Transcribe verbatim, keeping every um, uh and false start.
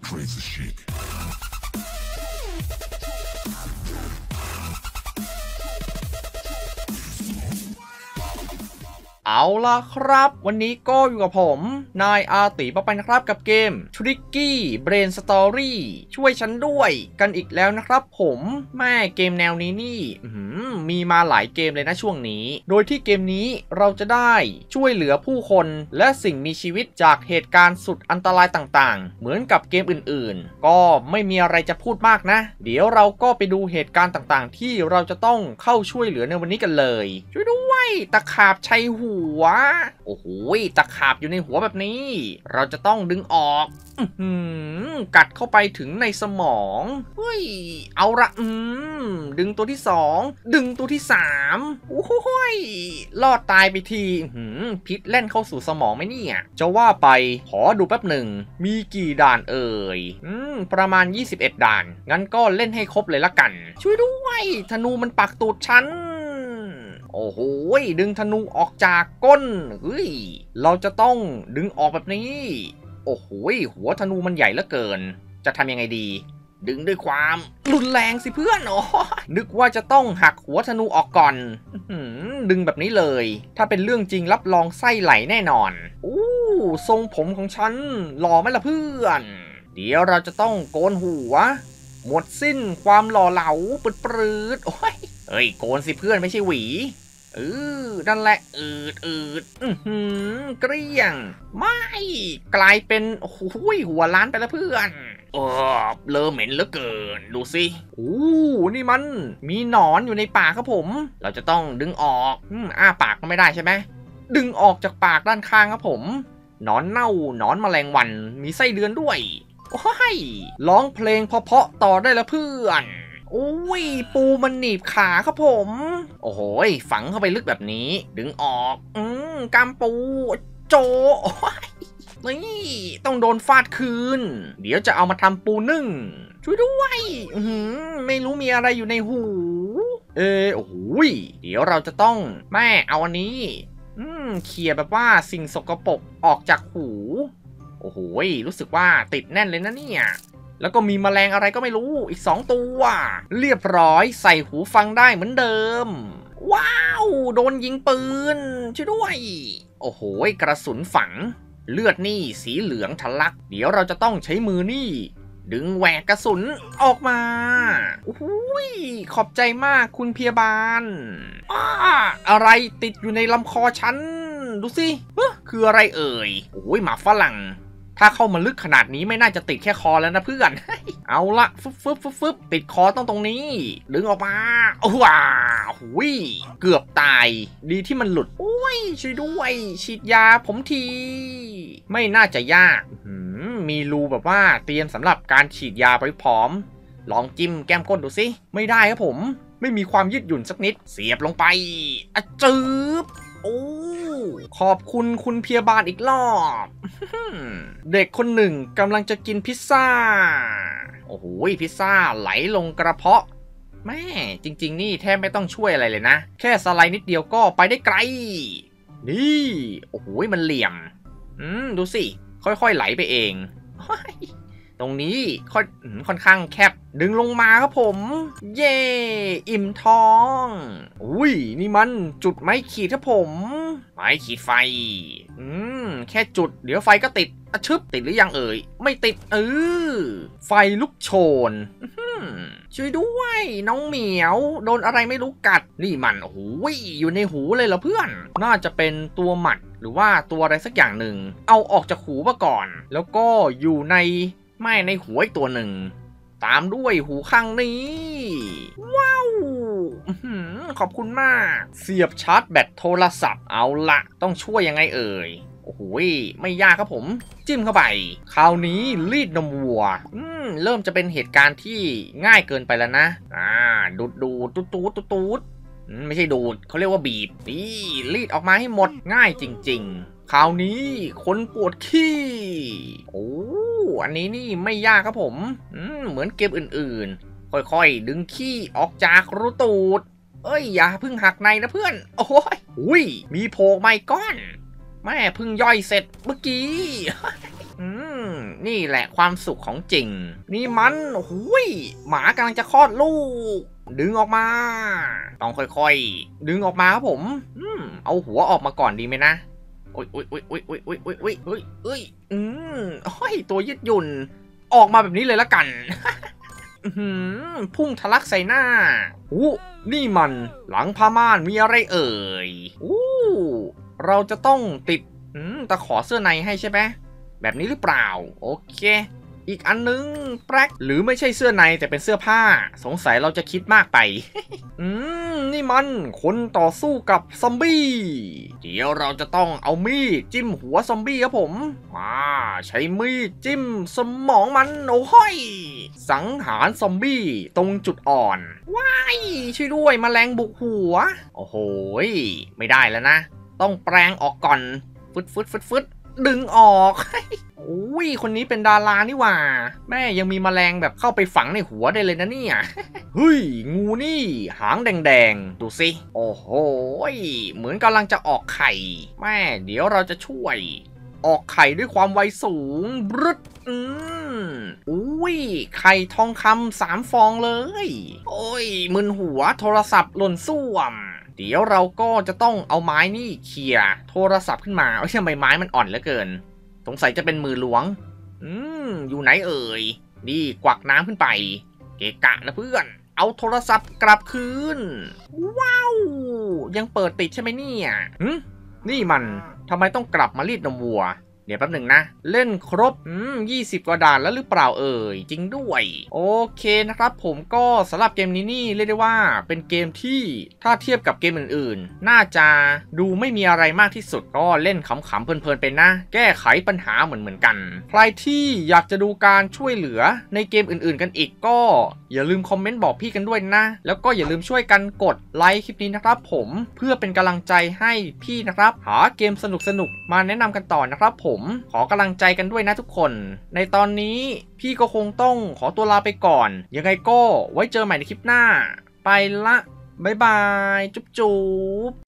crazy chic. เอาล่ะครับวันนี้ก็อยู่กับผมนายอาติปะปันครับกับเกม Tricky Brain Story ช่วยฉันด้วยกันอีกแล้วนะครับผมแม่เกมแนวนี้นี่มีมาหลายเกมเลยนะช่วงนี้โดยที่เกมนี้เราจะได้ช่วยเหลือผู้คนและสิ่งมีชีวิตจากเหตุการณ์สุดอันตรายต่างๆเหมือนกับเกมอื่นๆก็ไม่มีอะไรจะพูดมากนะเดี๋ยวเราก็ไปดูเหตุการณ์ต่างๆที่เราจะต้องเข้าช่วยเหลือในวันนี้กันเลยช่วยด้วยตะขาบชัยหูหัวโอ้โหตะขาบอยู่ในหัวแบบนี้เราจะต้องดึงออกอืมกัดเข้าไปถึงในสมองเฮ้ยเอาละอืมดึงตัวที่สองดึงตัวที่สามโอ้โหรอดตายไปทีหืมพิษเล่นเข้าสู่สมองไหมเนี่ยจะว่าไปขอดูแป๊บหนึ่งมีกี่ด่านเอ่ยอืมประมาณยี่สิบเอ็ดด่านงั้นก็เล่นให้ครบเลยละกันช่วยด้วยธนูมันปักตูดฉันโอ้โหดึงธนูออกจากก้นเฮ้ยเราจะต้องดึงออกแบบนี้โอ้โหหัวธนูมันใหญ่เหลือเกินจะทำยังไงดีดึงด้วยความรุนแรงสิเพื่อนอ๋อนึกว่าจะต้องหักหัวธนูออกก่อนดึงแบบนี้เลยถ้าเป็นเรื่องจริงรับรองไส้ไหลแน่นอนอู้ทรงผมของฉันหล่อไหมล่ะเพื่อนเดี๋ยวเราจะต้องโกนหัวหมดสิ้นความหล่อเหลาปืดปรืดโอ้ยเอ้ยโกนสิเพื่อนไม่ใช่หวีเออนั่นแหละอืดอืดอือหือเกลี้ยงไม่กลายเป็นโอ้โหหัวล้านไปแล้วเพื่อนเออเลอะเหม็นเหลือเกินดูสิโอ้นี่มันมีหนอนอยู่ในปากครับผมเราจะต้องดึงออกอืมอ้าปากก็ไม่ได้ใช่ไหมดึงออกจากปากด้านข้างครับผมหนอนเน่าหนอนแมลงวันมีไส้เดือนด้วยโอ้ยร้องเพลงเพราะๆต่อได้แล้วเพื่อนโอ้ยปูมันหนีบขาครับผมโอ้โหฝังเข้าไปลึกแบบนี้ดึงออกอืมกามปูโจโอ้ยนี่ต้องโดนฟาดคืนเดี๋ยวจะเอามาทำปูนึ่งช่วยด้วยอืมไม่รู้มีอะไรอยู่ในหูเออโอ้โหเดี๋ยวเราจะต้องแม่เอาอันนี้อืมเขี่ยแบบว่าสิ่งสกปรกออกจากหูโอ้โหรู้สึกว่าติดแน่นเลยนะเนี่ยแล้วก็มีแมลงอะไรก็ไม่รู้อีกสองตัวเรียบร้อยใส่หูฟังได้เหมือนเดิมว้าวโดนยิงปืนช่วยด้วยโอ้โหกระสุนฝังเลือดนี่สีเหลืองทะลักเดี๋ยวเราจะต้องใช้มือนี่ดึงแหวกกระสุนออกมาโอ้โหขอบใจมากคุณพยาบาลอ้าอะไรติดอยู่ในลำคอฉันดูสิคืออะไรเอ่ยโอ้ยหมาฝรั่งถ้าเข้ามาลึกขนาดนี้ไม่น่าจะติดแค่คอแล้วนะเพื่อนเอาละฟึบฟึบฟึบฟึบติดคอต้องตรงนี้ดึงออกมาว้าวหุยเกือบตายดีที่มันหลุดโอ้ยช่วยด้วยฉีดยาผมทีไม่น่าจะยากมีรูแบบว่าเตรียมสำหรับการฉีดยาไปพร้อมลองจิ้มแก้มก้นดูสิไม่ได้ครับผมไม่มีความยืดหยุ่นสักนิดเสียบลงไปอะจืบโอ้ขอบคุณคุณพยาบาลอีกรอบเด็กคนหนึ่งกำลังจะกินพิซซ่าโอ้โหพิซซ่าไหลลงกระเพาะแม่จริงๆนี่แทบไม่ต้องช่วยอะไรเลยนะแค่สไลด์นิดเดียวก็ไปได้ไกลนี่โอ้โหมันเหลี่ยมอืมดูสิค่อยๆไหลไปเองตรงนี้ค่อนค่อนข้างแคบดึงลงมาครับผมเย่อิ่มท้องอุ้ยนี่มันจุดไม้ขีดครับผมไม้ขีดไฟอืมแค่จุดเดี๋ยวไฟก็ติดอะชึบติดหรือยังเอ่ยไม่ติดเออไฟลุกโชนช่วยด้วยน้องเหมียวโดนอะไรไม่รู้กัดนี่มันโอ้โหอยู่ในหูเลยเหรอเพื่อนน่าจะเป็นตัวหมัดหรือว่าตัวอะไรสักอย่างหนึ่งเอาออกจากหูมาก่อนแล้วก็อยู่ในไม่ในหูอีกตัวหนึ่งตามด้วยหูข้างนี้ว้าวขอบคุณมากเสียบชาร์จแบตโทรศัพท์เอาละต้องช่วยยังไงเอ่ยโอ้โหไม่ยากครับผมจิ้มเข้าไปคราวนี้รีดนมวัวอืมเริ่มจะเป็นเหตุการณ์ที่ง่ายเกินไปแล้วนะอ่าดูดดูดตูดตูดตูดไม่ใช่ดูดเขาเรียกว่าบีบนี่รีดออกมาให้หมดง่ายจริงๆคราวนี้คนปวดขี้โอ้อันนี้นี่ไม่ยากครับผมอืมเหมือนเกมอื่นๆค่อยๆดึงขี้ออกจากรูตูดเอ้ยอย่าเพิ่งหักในนะเพื่อนโอ้ยอุ้ยมีโผล่มาก้อนแม่เพิ่งย่อยเสร็จเมื่อกี้อืมนี่แหละความสุขของจริงนี่มันหุยหมากำลังจะคลอดลูกดึงออกมาต้องค่อยๆดึงออกมาครับผมอืมเอาหัวออกมาก่อนดีไหมนะโอ้ยโอ้ยโอ้ยโอ้ยโอ้ยโอ้ยโอ้ยโอ้ยโอ้ยโอ้ยอืมโอ้ยตัวยืดหยุ่นออกมาแบบนี้เลยละกันพุ่งทะลักใส่หน้าอู้นี่มันหลังผ้าม่านมีอะไรเอ่ยอู้เราจะต้องติดตะขอเสื้อในให้ใช่ไหมแบบนี้หรือเปล่าโอเคอีกอันนึงแปลกหรือไม่ใช่เสื้อในแต่เป็นเสื้อผ้าสงสัยเราจะคิดมากไป อืมนี่มันคนต่อสู้กับซอมบี้เดี๋ยวเราจะต้องเอามีดจิ้มหัวซอมบี้ครับผมมาใช้มีดจิ้มสมองมันโอ้ยสังหารซอมบี้ตรงจุดอ่อนว้ายช่วยด้วยแมลงบุกหัวโอ้โหไม่ได้แล้วนะต้องแปลงออกก่อนฟึดฟึดฟึดฟึดดึงออกอุ้ยคนนี้เป็นดารานี่หว่าแม่ยังมีแมลงแบบเข้าไปฝังในหัวได้เลยนะเนี่ยเฮ้ยงูนี่หางแดงๆดูสิโอ้โหเหมือนกำลังจะออกไข่แม่เดี๋ยวเราจะช่วยออกไข่ด้วยความไวสูงบรึดอืมอุ้ยไข่ทองคำสามฟองเลยโอ้ยมึนหัวโทรศัพท์หล่นส้วมเดี๋ยวเราก็จะต้องเอาไม้นี่เขี่ยโทรศัพท์ขึ้นมาเอ้ยทำไมไม้มันอ่อนเหลือเกินสงสัยจะเป็นมือล้วงอืมอยู่ไหนเอ่ยนี่กวักน้ำขึ้นไปเกะกะนะเพื่อนเอาโทรศัพท์กลับคืนว้าวยังเปิดติดใช่ไหมเนี่ยหืมนี่มันทำไมต้องกลับมารีดนมวัวเดี๋ยวแป๊บหนึ่งนะเล่นครบอืมยี่สิบกว่าด่านแล้วหรือเปล่าเอ่ยจริงด้วยโอเคนะครับผมก็สำหรับเกมนี้นี่เรียกได้ว่าเป็นเกมที่ถ้าเทียบกับเกมอื่นๆน่าจะดูไม่มีอะไรมากที่สุดก็เล่นขำๆเพลินๆไปนะแก้ไขปัญหาเหมือนๆกันใครที่อยากจะดูการช่วยเหลือในเกมอื่นๆกันอีกก็อย่าลืมคอมเมนต์บอกพี่กันด้วยนะแล้วก็อย่าลืมช่วยกันกดไลค์คลิปนี้นะครับผมเพื่อเป็นกำลังใจให้พี่นะครับหาเกมสนุกๆมาแนะนำกันต่อนะครับผมขอกำลังใจกันด้วยนะทุกคนในตอนนี้พี่ก็คงต้องขอตัวลาไปก่อนยังไงก็ไว้เจอใหม่ในคลิปหน้าไปละบ๊ายบายจุ๊บจุ๊บ